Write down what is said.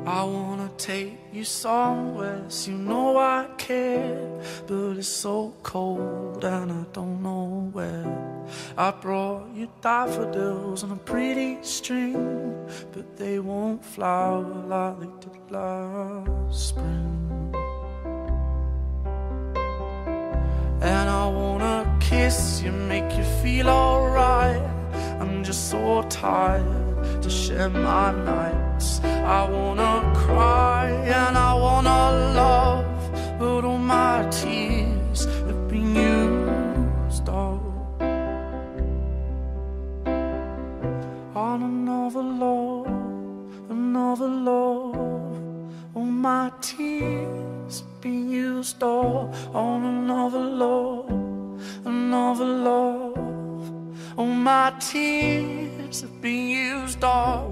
I wanna take you somewhere, so you know I care, but it's so cold and I don't know where. I brought you daffodils on a pretty string, but they won't flower like they did last spring. And I wanna kiss you, make you feel alright. I'm just so tired to share my nights. I wanna cry and I wanna love, but all my tears have been used up on another love, another love. All my tears have been used up on another love, another love. All my tears have been used up